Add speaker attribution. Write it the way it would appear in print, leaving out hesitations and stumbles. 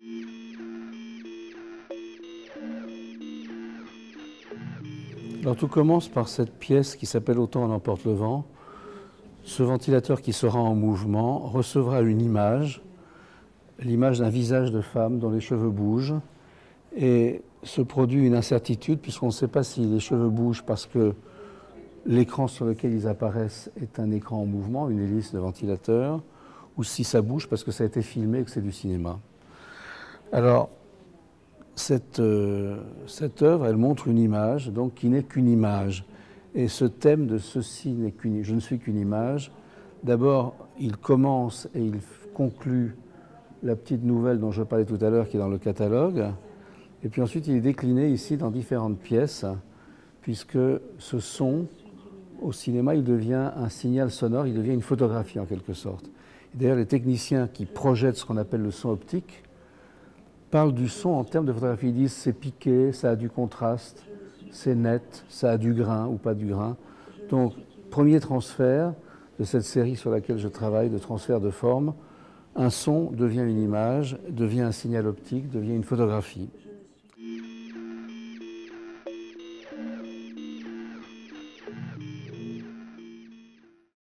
Speaker 1: Alors tout commence par cette pièce qui s'appelle Autant en emporte le vent. Ce ventilateur qui sera en mouvement recevra une image, l'image d'un visage de femme dont les cheveux bougent, et se produit une incertitude puisqu'on ne sait pas si les cheveux bougent parce que l'écran sur lequel ils apparaissent est un écran en mouvement, une hélice de ventilateur, ou si ça bouge parce que ça a été filmé et que c'est du cinéma. Alors, cette œuvre, elle montre une image, donc qui n'est qu'une image. Et ce thème de ceci n'est qu'une, je ne suis qu'une image, d'abord, il commence et il conclut la petite nouvelle dont je parlais tout à l'heure, qui est dans le catalogue. Et puis ensuite, il est décliné ici dans différentes pièces, puisque ce son, au cinéma, il devient un signal sonore, il devient une photographie en quelque sorte. D'ailleurs, les techniciens qui projettent ce qu'on appelle le son optique parlent du son en termes de photographie. Ils disent c'est piqué, ça a du contraste, c'est net, ça a du grain ou pas du grain. Donc, premier transfert de cette série sur laquelle je travaille, de transfert de forme, un son devient une image, devient un signal optique, devient une photographie.